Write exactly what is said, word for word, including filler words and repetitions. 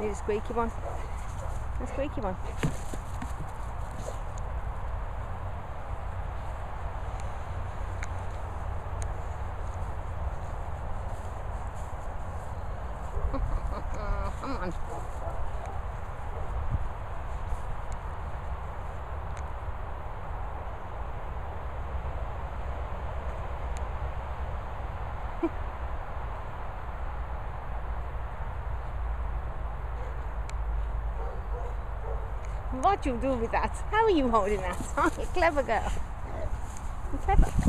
Need a squeaky one. A squeaky one. Come on. What you do with that? How are you holding that? Oh, you clever girl. You're clever.